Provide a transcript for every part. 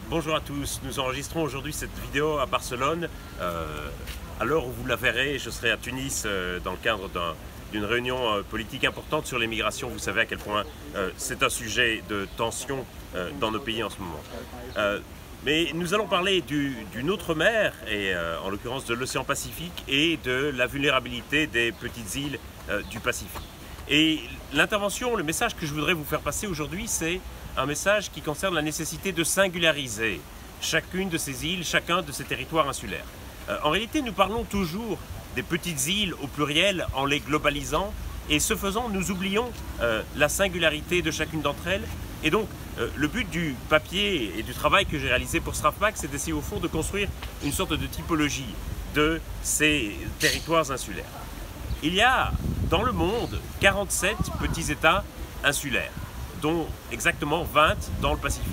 Bonjour à tous, nous enregistrons aujourd'hui cette vidéo à Barcelone. À l'heure où vous la verrez, je serai à Tunis dans le cadre d'une réunion politique importante sur l'immigration. Vous savez à quel point c'est un sujet de tension dans nos pays en ce moment. Mais nous allons parler d'une autre mer, et en l'occurrence de l'océan Pacifique et de la vulnérabilité des petites îles du Pacifique. Et l'intervention, le message que je voudrais vous faire passer aujourd'hui, c'est un message qui concerne la nécessité de singulariser chacune de ces îles, chacun de ces territoires insulaires. En réalité, nous parlons toujours des petites îles au pluriel en les globalisant, et ce faisant, nous oublions la singularité de chacune d'entre elles. Et donc, le but du papier et du travail que j'ai réalisé pour Strafpac, c'est d'essayer au fond de construire une sorte de typologie de ces territoires insulaires. Il y a dans le monde 47 petits États insulaires, dont exactement 20 dans le Pacifique.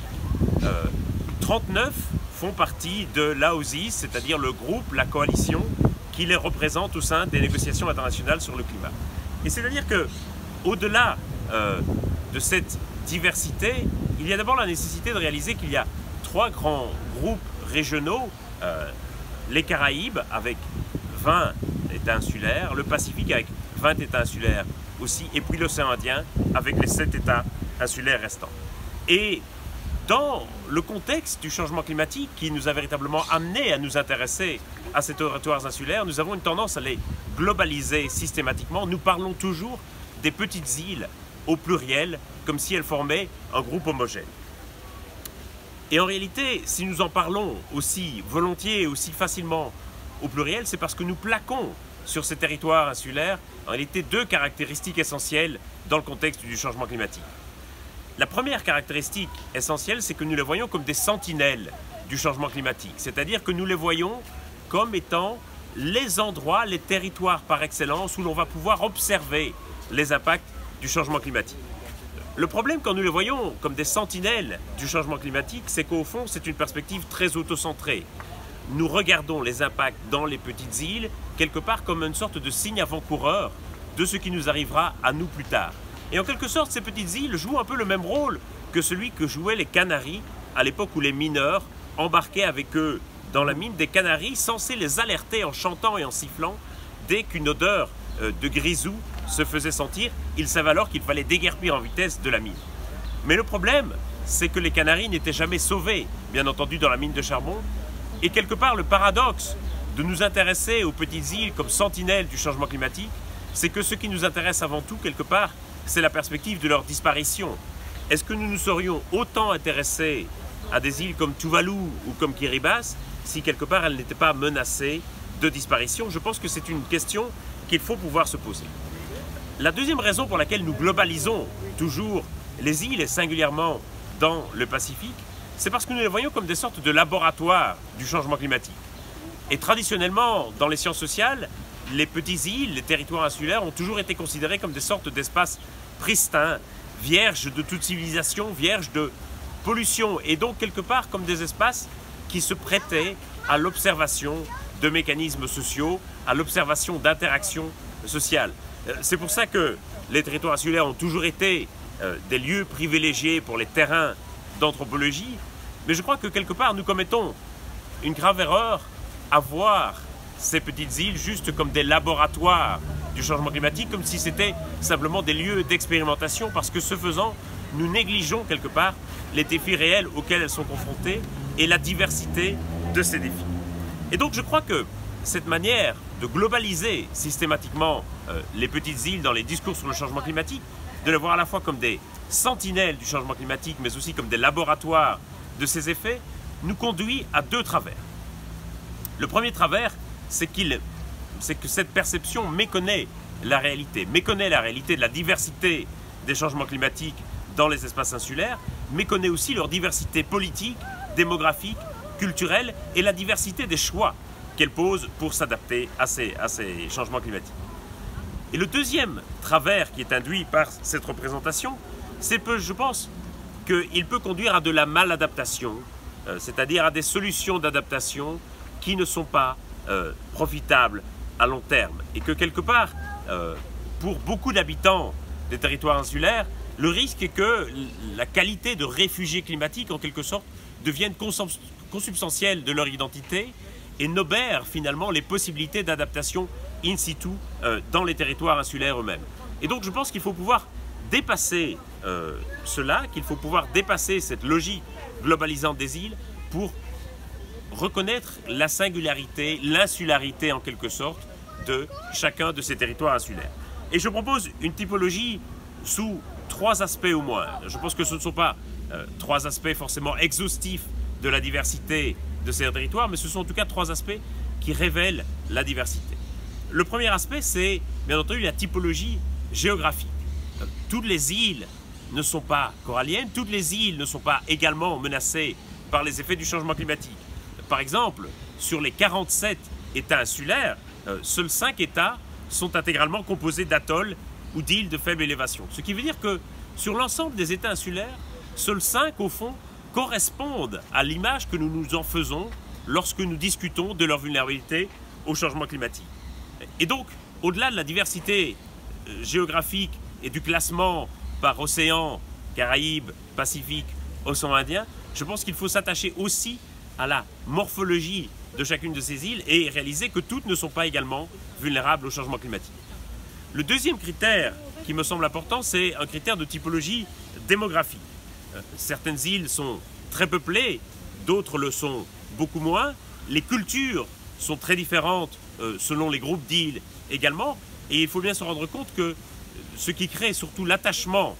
39 font partie de l'AOSIS, c'est-à-dire le groupe, la coalition, qui les représente au sein des négociations internationales sur le climat. Et c'est-à-dire que, au-delà de cette diversité, il y a d'abord la nécessité de réaliser qu'il y a 3 grands groupes régionaux, les Caraïbes avec 20 États insulaires, le Pacifique avec 20 États insulaires aussi, et puis l'océan Indien avec les 7 États insulaires restants. Et dans le contexte du changement climatique qui nous a véritablement amené à nous intéresser à ces territoires insulaires, nous avons une tendance à les globaliser systématiquement. Nous parlons toujours des petites îles au pluriel, comme si elles formaient un groupe homogène. Et en réalité, si nous en parlons aussi volontiers et aussi facilement au pluriel, c'est parce que nous plaquons sur ces territoires insulaires en réalité 2 caractéristiques essentielles dans le contexte du changement climatique. La première caractéristique essentielle, c'est que nous les voyons comme des sentinelles du changement climatique, c'est-à-dire que nous les voyons comme étant les endroits, les territoires par excellence où l'on va pouvoir observer les impacts du changement climatique. Le problème, quand nous les voyons comme des sentinelles du changement climatique, c'est qu'au fond, c'est une perspective très autocentrée. Nous regardons les impacts dans les petites îles, quelque part comme une sorte de signe avant-coureur de ce qui nous arrivera à nous plus tard. Et en quelque sorte, ces petites îles jouent un peu le même rôle que celui que jouaient les Canaries à l'époque où les mineurs embarquaient avec eux dans la mine des Canaries, censés les alerter en chantant et en sifflant dès qu'une odeur de grisou se faisait sentir. Ils savaient alors qu'il fallait déguerpir en vitesse de la mine. Mais le problème, c'est que les Canaries n'étaient jamais sauvés, bien entendu, dans la mine de charbon. Et quelque part, le paradoxe de nous intéresser aux petites îles comme sentinelles du changement climatique, c'est que ce qui nous intéresse avant tout, quelque part, c'est la perspective de leur disparition. Est-ce que nous nous serions autant intéressés à des îles comme Tuvalu ou comme Kiribati si quelque part elles n'étaient pas menacées de disparition? Je pense que c'est une question qu'il faut pouvoir se poser. La deuxième raison pour laquelle nous globalisons toujours les îles, et singulièrement dans le Pacifique, c'est parce que nous les voyons comme des sortes de laboratoires du changement climatique. Et traditionnellement, dans les sciences sociales, les petites îles, les territoires insulaires ont toujours été considérés comme des sortes d'espaces pristins, vierges de toute civilisation, vierges de pollution, et donc quelque part comme des espaces qui se prêtaient à l'observation de mécanismes sociaux, à l'observation d'interactions sociales. C'est pour ça que les territoires insulaires ont toujours été des lieux privilégiés pour les terrains d'anthropologie, mais je crois que quelque part nous commettons une grave erreur à voir ces petites îles juste comme des laboratoires du changement climatique, comme si c'était simplement des lieux d'expérimentation, parce que ce faisant, nous négligeons quelque part les défis réels auxquels elles sont confrontées et la diversité de ces défis. Et donc je crois que cette manière de globaliser systématiquement les petites îles dans les discours sur le changement climatique, de les voir à la fois comme des sentinelles du changement climatique, mais aussi comme des laboratoires de ces effets, nous conduit à 2 travers. Le premier travers, c'est que cette perception méconnaît la réalité de la diversité des changements climatiques dans les espaces insulaires, méconnaît aussi leur diversité politique, démographique, culturelle et la diversité des choix qu'elle pose pour s'adapter à ces changements climatiques. Et le deuxième travers qui est induit par cette représentation, c'est que je pense qu'il peut conduire à de la maladaptation, c'est-à-dire à des solutions d'adaptation qui ne sont pas profitables à long terme. Et que quelque part, pour beaucoup d'habitants des territoires insulaires, Le risque est que la qualité de réfugiés climatiques, en quelque sorte, devienne consubstantielle de leur identité et n'obère finalement les possibilités d'adaptation in situ dans les territoires insulaires eux-mêmes. Et donc je pense qu'il faut pouvoir dépasser cela, qu'il faut pouvoir dépasser cette logique globalisante des îles pour reconnaître la singularité, l'insularité en quelque sorte de chacun de ces territoires insulaires. Et je propose une typologie sous 3 aspects au moins. Je pense que ce ne sont pas 3 aspects forcément exhaustifs de la diversité de ces territoires, mais ce sont en tout cas 3 aspects qui révèlent la diversité. Le premier aspect, c'est bien entendu la typologie géographique. Toutes les îles ne sont pas coralliennes, toutes les îles ne sont pas également menacées par les effets du changement climatique. Par exemple, sur les 47 États insulaires, seuls 5 États sont intégralement composés d'atolls ou d'îles de faible élévation. Ce qui veut dire que sur l'ensemble des États insulaires, seuls 5 au fond correspondent à l'image que nous nous en faisons lorsque nous discutons de leur vulnérabilité au changement climatique. Et donc, au-delà de la diversité géographique et du classement par océan, Caraïbes, Pacifique, océan Indien, je pense qu'il faut s'attacher aussi à la morphologie de chacune de ces îles et réaliser que toutes ne sont pas également vulnérables au changement climatique. Le deuxième critère qui me semble important, c'est un critère de typologie démographique. Certaines îles sont très peuplées, d'autres le sont beaucoup moins. Les cultures sont très différentes selon les groupes d'îles également. Et il faut bien se rendre compte que ce qui crée surtout l'attachement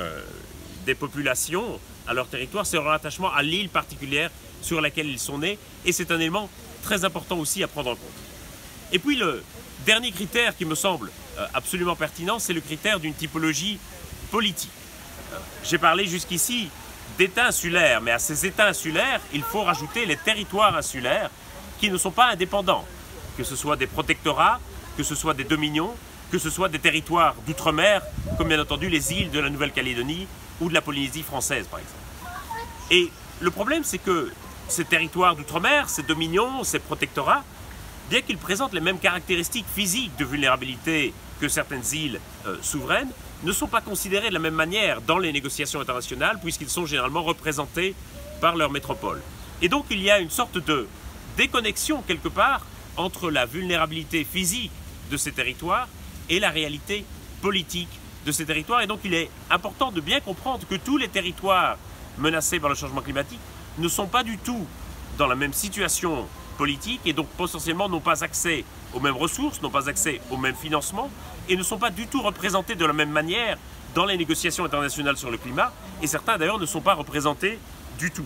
des populations à leur territoire, c'est leur attachement à l'île particulière sur laquelle ils sont nés. Et c'est un élément très important aussi à prendre en compte. Et puis le dernier critère qui me semble absolument pertinent, c'est le critère d'une typologie politique. J'ai parlé jusqu'ici d'États insulaires, mais à ces États insulaires, il faut rajouter les territoires insulaires qui ne sont pas indépendants, que ce soit des protectorats, que ce soit des dominions, que ce soit des territoires d'outre-mer, comme bien entendu les îles de la Nouvelle-Calédonie ou de la Polynésie française, par exemple. Et le problème, c'est que ces territoires d'outre-mer, ces dominions, ces protectorats, bien qu'ils présentent les mêmes caractéristiques physiques de vulnérabilité que certaines îles souveraines, ne sont pas considérés de la même manière dans les négociations internationales puisqu'ils sont généralement représentés par leur métropole. Et donc il y a une sorte de déconnexion quelque part entre la vulnérabilité physique de ces territoires et la réalité politique de ces territoires. Et donc il est important de bien comprendre que tous les territoires menacés par le changement climatique ne sont pas du tout dans la même situation politique et donc potentiellement n'ont pas accès aux mêmes ressources, n'ont pas accès au même financement et ne sont pas du tout représentés de la même manière dans les négociations internationales sur le climat et certains d'ailleurs ne sont pas représentés du tout.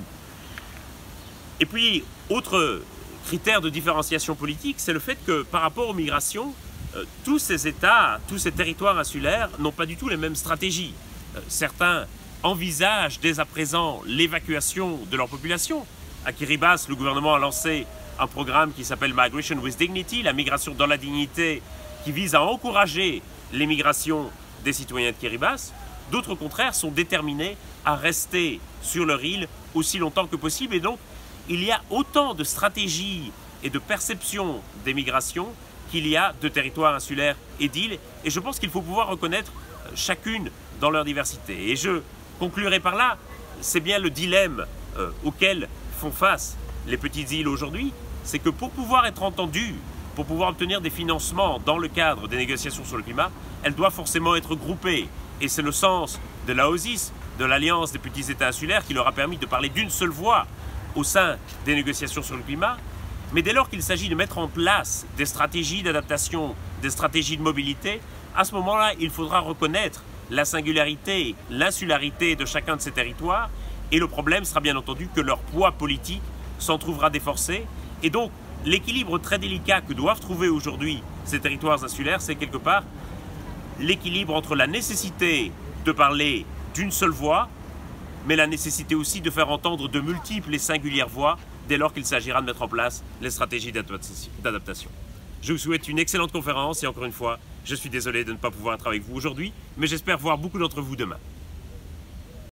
Et puis, autre critère de différenciation politique, c'est le fait que par rapport aux migrations, tous ces États, tous ces territoires insulaires n'ont pas du tout les mêmes stratégies. Certains envisagent dès à présent l'évacuation de leur population. À Kiribati, le gouvernement a lancé un programme qui s'appelle Migration with Dignity, la migration dans la dignité, qui vise à encourager l'émigration des citoyens de Kiribati. D'autres, au contraire, sont déterminés à rester sur leur île aussi longtemps que possible. Et donc, il y a autant de stratégies et de perceptions des migrations qu'il y a de territoires insulaires et d'îles. Et je pense qu'il faut pouvoir reconnaître chacune dans leur diversité. Et je conclurai par là, c'est bien le dilemme auquel font face les petites îles aujourd'hui, c'est que pour pouvoir être entendues, pour pouvoir obtenir des financements dans le cadre des négociations sur le climat, elles doivent forcément être groupées. Et c'est le sens de l'AOSIS, de l'Alliance des petits États insulaires, qui leur a permis de parler d'une seule voix au sein des négociations sur le climat. Mais dès lors qu'il s'agit de mettre en place des stratégies d'adaptation, des stratégies de mobilité, à ce moment-là, il faudra reconnaître la singularité, l'insularité de chacun de ces territoires. Et le problème sera bien entendu que leur poids politique s'en trouvera déforcé. Et donc, l'équilibre très délicat que doivent trouver aujourd'hui ces territoires insulaires, c'est quelque part l'équilibre entre la nécessité de parler d'une seule voix, mais la nécessité aussi de faire entendre de multiples et singulières voix dès lors qu'il s'agira de mettre en place les stratégies d'adaptation. Je vous souhaite une excellente conférence et encore une fois, je suis désolé de ne pas pouvoir être avec vous aujourd'hui, mais j'espère voir beaucoup d'entre vous demain.